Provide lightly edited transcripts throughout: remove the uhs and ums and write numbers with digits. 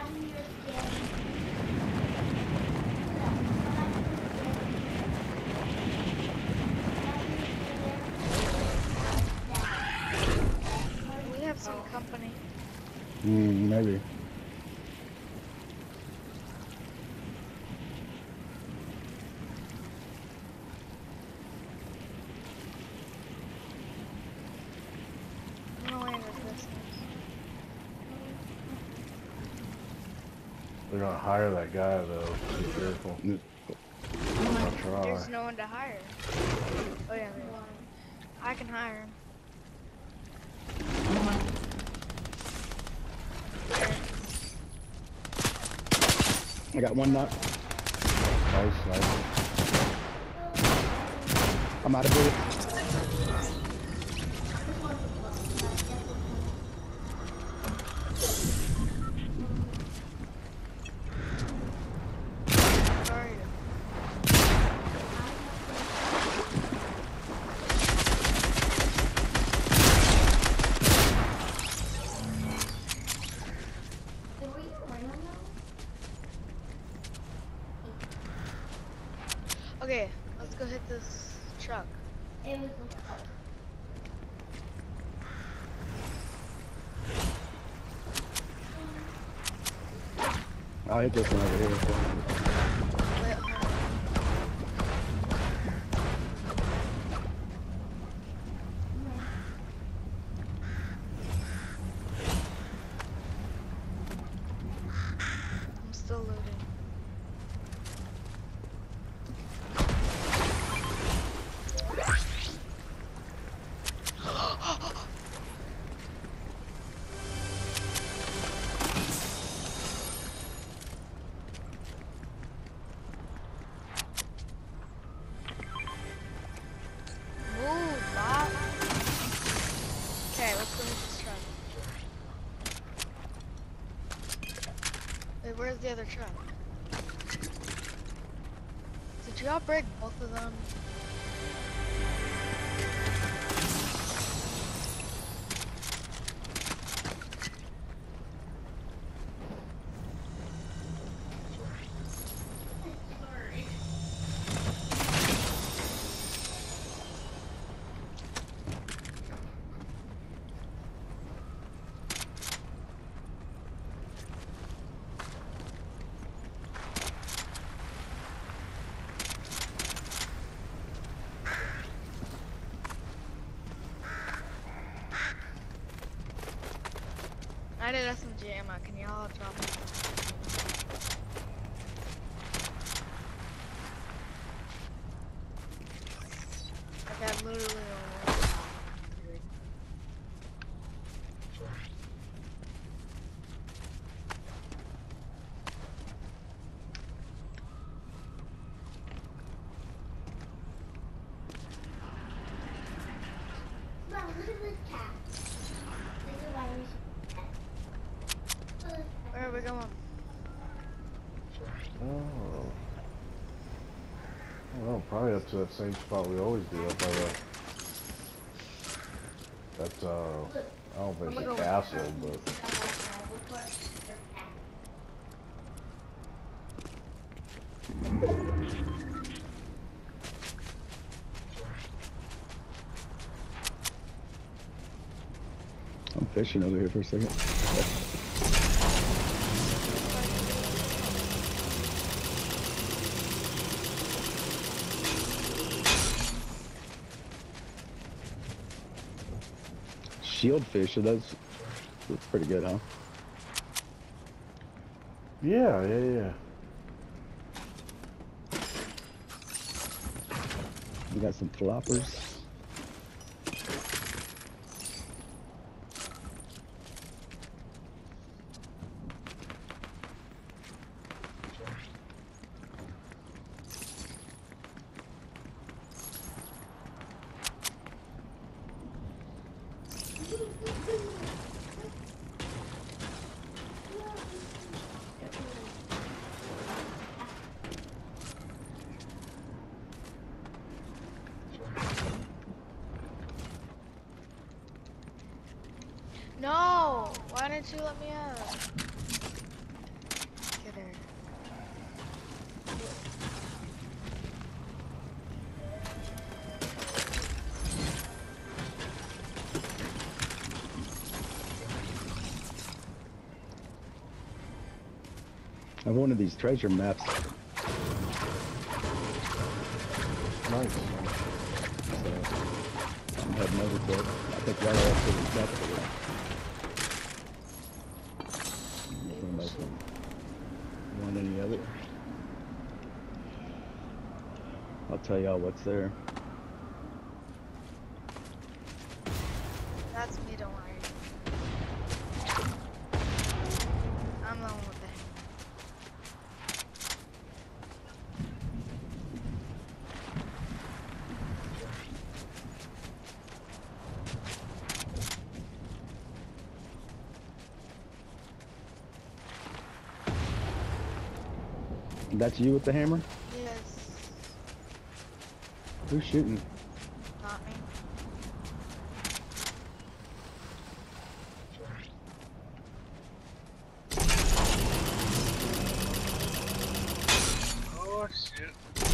We have some company. Maybe. No way with this. They're gonna hire that guy though. Be careful. I'll try. There's no one to hire. Oh yeah, there is. I can hire him. I got one knock. Nice, nice. I'm out of bullet. Sorry. Okay, let's go hit this truck. I'll hit this one over here. Wait, hold on. I'm still loading. Move, Bob. Okay, let's go hit this truck. Wait, where's the other truck? Did you outbreak both of them? I did SMG ammo. Can y'all drop it? Like I literally only Where are we going? Oh. Well, probably up to that same spot we always do up by that, I don't think it's a castle, but I'm fishing over here for a second. Shield fish, so that's pretty good, huh? yeah. We got some floppers. No! Why didn't you let me out? I have one of these treasure maps. Nice. So I'm heading over to it. I think y'all are up to the top of it. Want any other? I'll tell y'all what's there. That's me, don't worry. I'm the one with the hammer. That's you with the hammer? Yes. Who's shooting? Not me. Oh shit.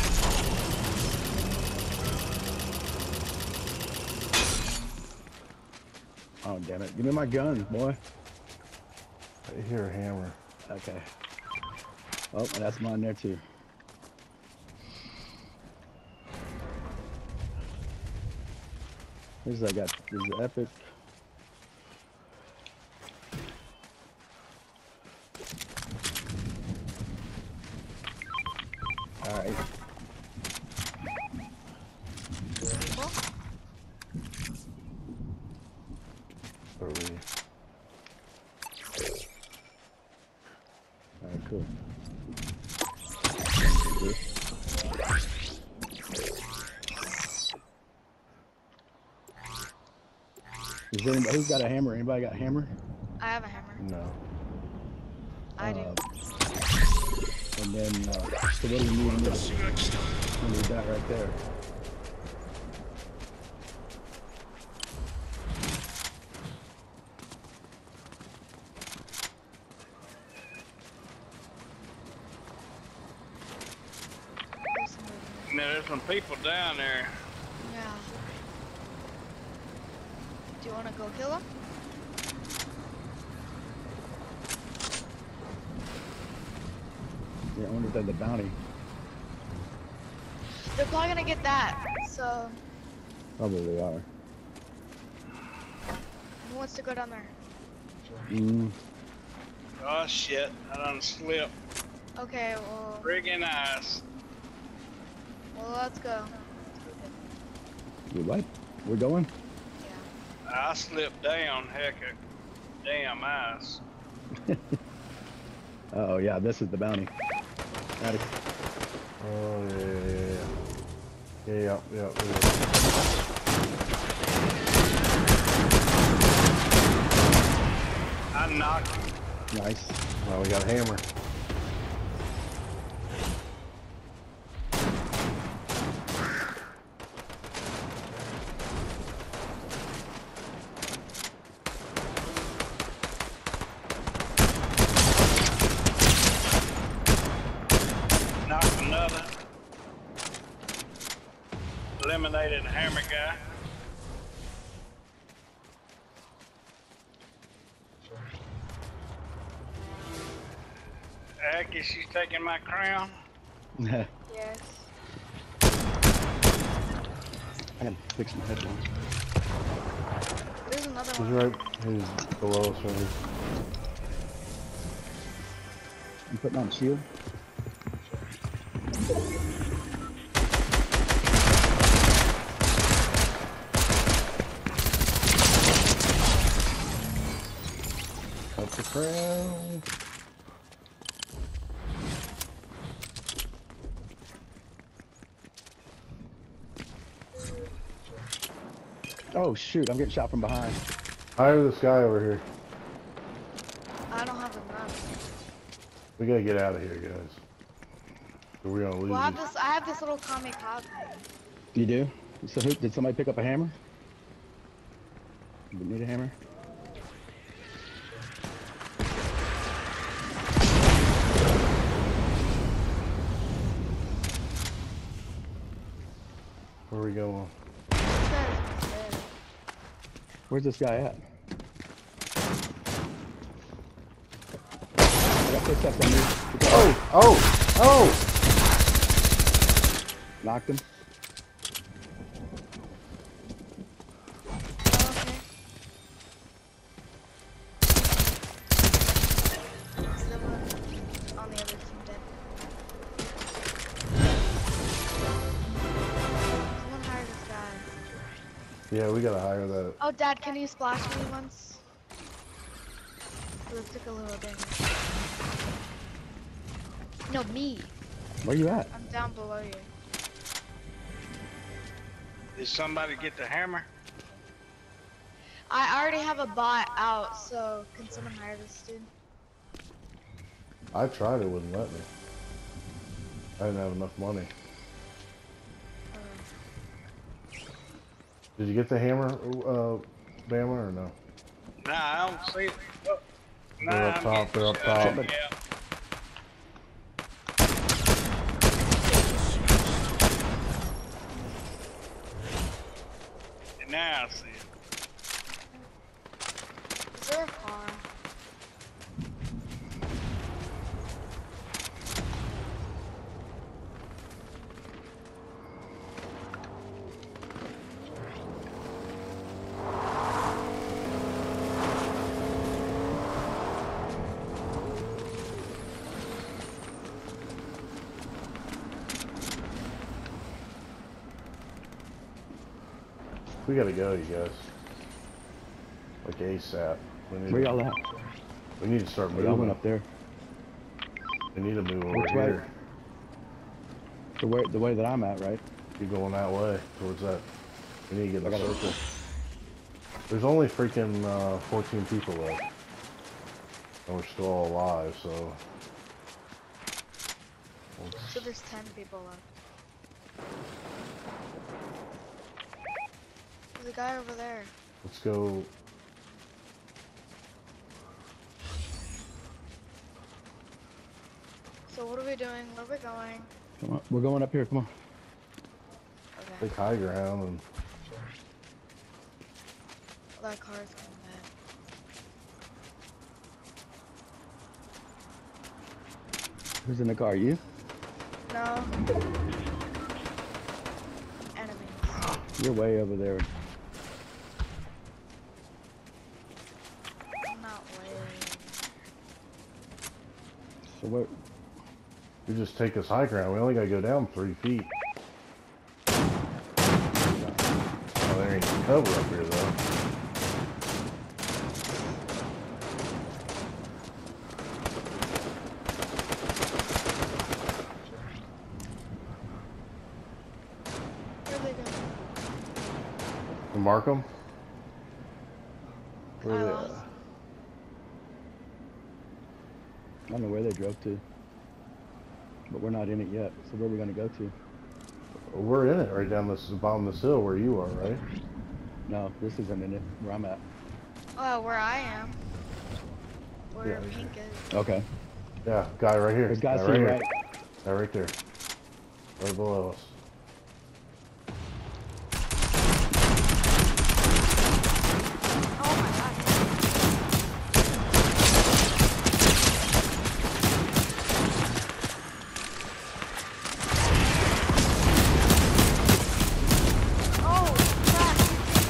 Oh damn it. Give me my gun, boy. I hear a hammer. Okay. Oh, that's mine there too. Here's I got this is epic. Alright. People? Three. Alright, cool. Is there anybody who's got a hammer? Anybody got a hammer? I have a hammer. No. I do. And then, so what do you need in this? You need that right there. Now there's some people down there. Yeah. Do you want to go kill them? Yeah, I wonder if they're the bounty. They're probably gonna get that. So, Probably are. who wants to go down there? Mm. Oh shit, I done slipped. Okay, well, Friggin' ice. let's go. You what? We're going? Yeah. I slipped down, heck, damn ice. Oh yeah, this is the bounty. Got it. Oh yeah. Yeah. I knocked him. Nice. Well, we got a hammer. Knocked another. Eliminated the hammer guy. Aki, she's taking my crown. Yes. I gotta fix my headphones. There's another He's one. right. He's below us. Right. I'm putting on a shield. Up the crown. Oh shoot, I'm getting shot from behind. I have this guy over here. I don't have enough. We gotta get out of here, guys. Or we're gonna lose. Well, it. I have this little kamikaze. You do? So who, did somebody pick up a hammer? Do we need a hammer? Where are we going? This guy's dead. Where's this guy at? I got Footsteps on me. Oh! Knocked him. Oh, okay. Someone on the other team dead. Someone hire this guy. Yeah, we gotta hire that. Oh, Dad, can you splash me once? Let's take a little damage. No, me. Where you at? I'm down below you. Did somebody get the hammer? I already have a bot out, so can someone hire this dude? I tried, it wouldn't let me. I didn't have enough money. Did you get the hammer, Bama, or no? Nah, I don't see it. Oh, nah, They're up I'm top, getting they're up shot top. at, yeah. And now I see it. Is there a car? We gotta go, you guys. Like ASAP. Where y'all at? We need to start Y'all went moving. up there. We need to move over Which way? here. The way that I'm at, right? Keep going that way, towards that. We need to get in I a gotta- circle. There's only freaking 14 people left. And we're still all alive, so... So there's 10 people left. There's a guy over there. Let's go. So what are we doing? Where are we going? Come on, we're going up here. Come on. Okay. Take high ground and... Well, that car's coming back. Who's in the car? You? No. Enemies. You're way over there. I'm not way. So where? You just take us high ground. We only gotta go down 3 feet. Oh, there ain't cover up here, though. Where are they going? To mark them? I Where they lost. at? I don't know where they drove to. But we're not in it yet. So where are we gonna go to? We're in it, right down this bottom of this hill where you are, right? No, this isn't in it. Where I'm at. Oh, where I am. Where Yeah. pink is. Okay. Yeah, guy right here. There's guys Guy to right your here. right. Guy right there. Right below us. Oh my god. Oh, crap.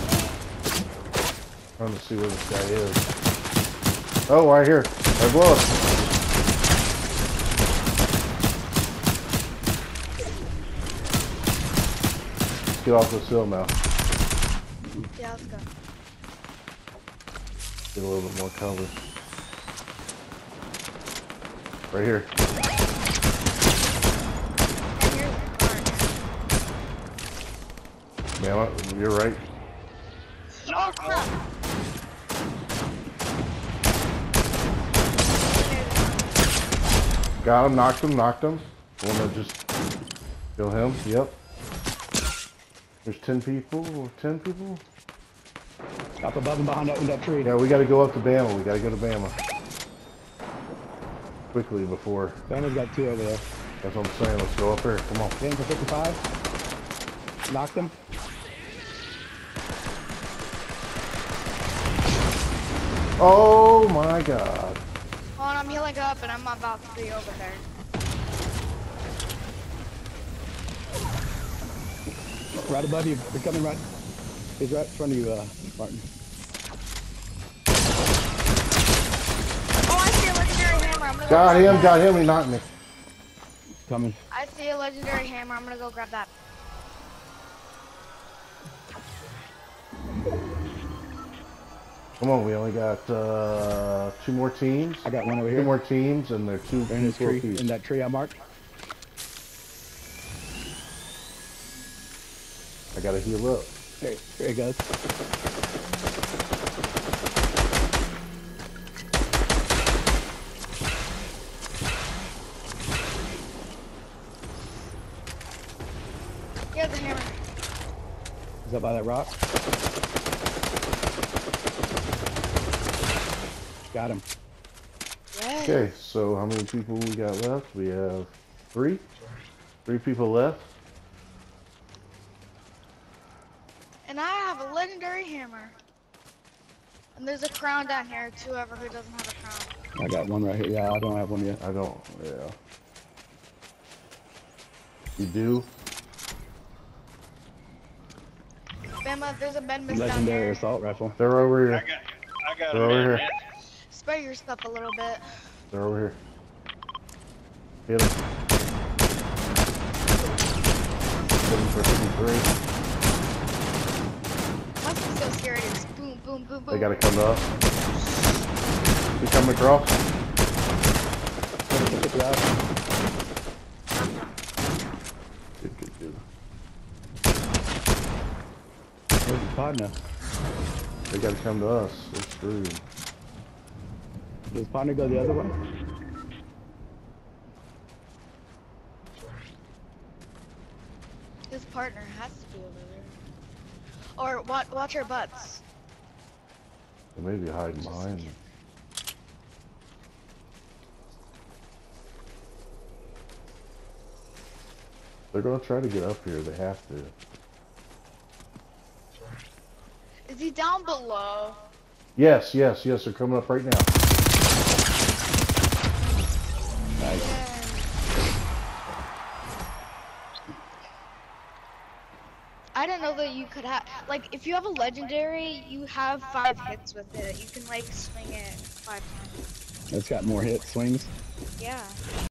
Trying to see where this guy is. Oh, right here. Right below us. Get off this hill now. Yeah, let's go. Get a little bit more cover. Right here. And here's the car. Man, you're right. Oh, crap. Got him, knocked him, knocked him. Wanna just kill him? Yep. There's 10 people, or 10 people? Up above and behind that tree. Yeah, we gotta go up to Bama. We gotta go to Bama. Quickly before. Banner's got 2 over there. That's what I'm saying. Let's go up there. Come on. Getting for 55. Knocked him. Oh my god. Oh, and I'm I'm healing up and I'm about to be over there. Right above you. They're coming right. He's right in front of you, Martin. Oh, I see a legendary hammer. I'm gonna go Got grab him, that. got him, he knocked me. Coming. I see a legendary hammer. I'm gonna go grab that. Come on, we only got 2 more teams. I got one over 2 here. more teams, and they're two They're in this full tree. teams. In that tree I marked. I gotta heal up. There he goes. Here's the hammer. Is that by that rock? Got him. Yes. Okay, so how many people we got left? We have 3. 3 people left. And I have a legendary hammer. And there's a crown down here to whoever who doesn't have a crown. I got one right here. Yeah, I don't have one yet. I don't, yeah. You do? Bama, there's a med mist down Legendary here. assault rifle. They're over I here. got They're over it. here. Spray your stuff a little bit. They're over here. Hit him. Hit him for 53. Must be so scary to just boom, boom, boom, boom. They gotta come to us. You coming across? Pick it up. Good, good, good. Where's his partner? They gotta come to us. They're screwed. Does his partner go the other way? His partner has to be over there. Or watch our butts. They may be hiding behind me. They're gonna try to get up here. They have to. Is he down below? Yes, yes, yes. They're coming up right now. Nice. Yeah. I didn't know that you could have, like, if you have a legendary, you have 5 hits with it. You can, like, swing it 5 times. It's got more hit swings. Yeah.